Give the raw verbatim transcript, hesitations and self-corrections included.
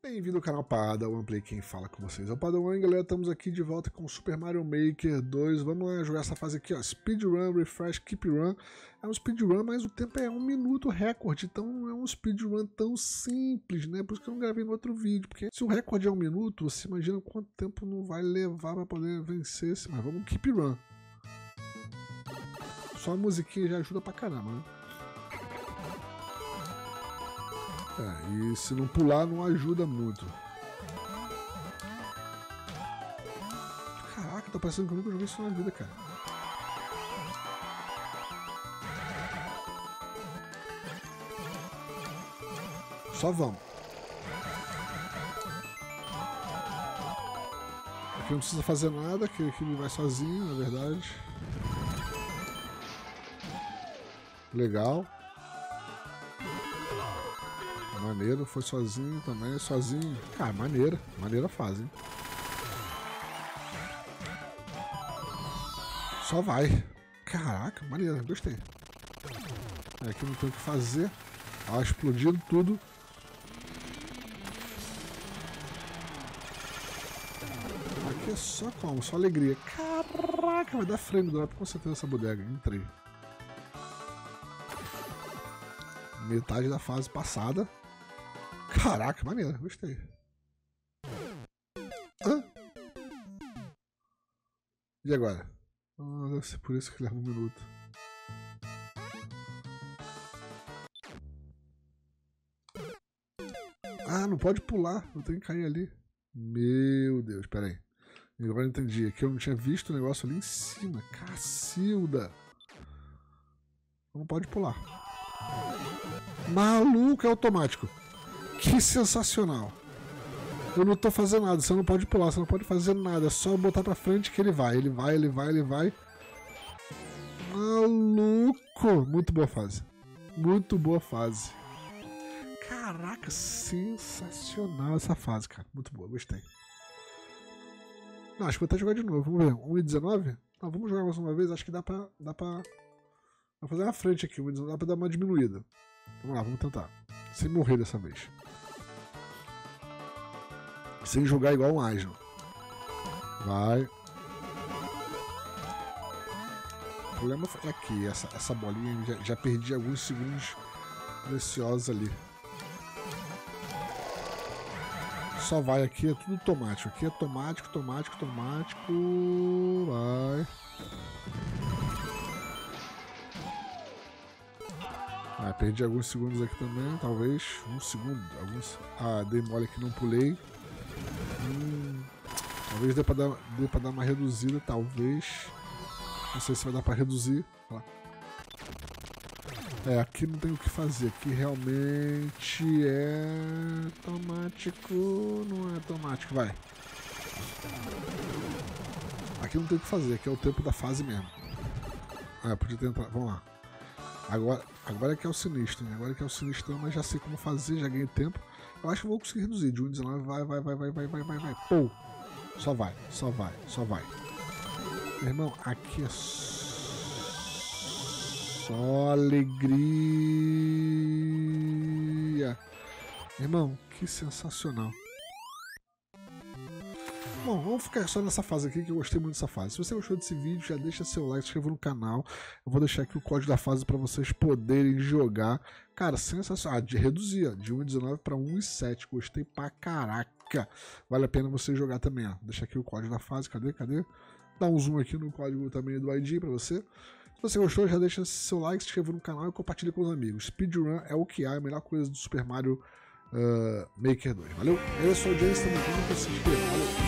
Bem-vindo ao canal Padawan Play, quem fala com vocês é o Padawan, galera, estamos aqui de volta com Super Mario Maker dois, vamos lá jogar essa fase aqui, ó, Speedrun, Refresh, Keep Run, é um speedrun, mas o tempo é um minuto recorde, então não é um speedrun tão simples, né, por isso que eu não gravei no outro vídeo, porque se o recorde é um minuto, você imagina quanto tempo não vai levar para poder vencer esse, mas vamos Keep Run. Só a musiquinha já ajuda pra caramba, né? É, e se não pular não ajuda muito. Caraca, tá parecendo que eu nunca joguei isso na vida, cara. Só vamos. Aqui não precisa fazer nada, que aqui ele vai sozinho, na verdade. Legal. Maneiro, foi sozinho também, sozinho. Cara, maneira, maneira fase, hein? Só vai. Caraca, maneiro, gostei. É, aqui não tem o que fazer. Ó, explodindo tudo. Aqui é só como? Só alegria. Caraca, vai dar frame drop com certeza essa bodega. Entrei. Metade da fase passada. Caraca, maneiro, gostei. Hã? E agora? Ah, deve ser por isso que leva um minuto. Ah, não pode pular, eu tenho que cair ali. Meu Deus, pera aí. Agora eu entendi, aqui eu não tinha visto o negócio ali em cima. Cacilda. Não pode pular. Maluco, é automático. Que sensacional. Eu não tô fazendo nada, você não pode pular, você não pode fazer nada, é só botar pra frente que ele vai, ele vai, ele vai, ele vai. Maluco! Muito boa fase. Muito boa fase. Caraca, sensacional essa fase, cara. Muito boa, gostei. Não, acho que vou até jogar de novo, vamos ver. um e dezenove? Não, vamos jogar mais uma vez, acho que dá pra... Dá pra, dá pra fazer uma frente aqui, dá pra dar uma diminuída. Vamos lá, vamos tentar. Sem morrer dessa vez. Sem jogar igual um Asno. Vai. O problema é aqui, essa, essa bolinha, já, já perdi alguns segundos preciosos ali. Só vai aqui, é tudo automático. Aqui é automático, automático, automático. Vai. Ah, perdi alguns segundos aqui também, talvez. Um segundo. Alguns... Ah, dei mole aqui, não pulei. Hum, talvez dê pra, dar, dê pra dar uma reduzida, talvez. Não sei se vai dar pra reduzir. É, aqui não tem o que fazer. Aqui realmente é automático. Não é automático, vai. Aqui não tem o que fazer, aqui é o tempo da fase mesmo. Ah, podia tentar. Vamos lá. Agora, agora é que é o sinistro, né? Agora é que é o sinistro, mas já sei como fazer, já ganhei tempo. Eu acho que eu vou conseguir reduzir. De um e dezenove, vai, vai, vai, vai, vai, vai, vai, vai. Pô! Só vai, só vai, só vai. Meu irmão, aqui é só alegria. Meu irmão, que sensacional. Bom, vamos ficar só nessa fase aqui, que eu gostei muito dessa fase. Se você gostou desse vídeo, já deixa seu like, se inscreva no canal. Eu vou deixar aqui o código da fase para vocês poderem jogar. Cara, sensacional. Ah, de reduzir, ó, de um e dezenove para um e sete. Gostei pra caraca. Vale a pena você jogar também, ó. Deixa aqui o código da fase. Cadê? Cadê? Dá um zoom aqui no código também do I D para você. Se você gostou, já deixa seu like, se inscreva no canal e compartilha com os amigos. Speedrun é o que há, a melhor coisa do Super Mario uh, Maker dois. Valeu? Eu sou o James, estamos juntos. Se inscreva. Valeu!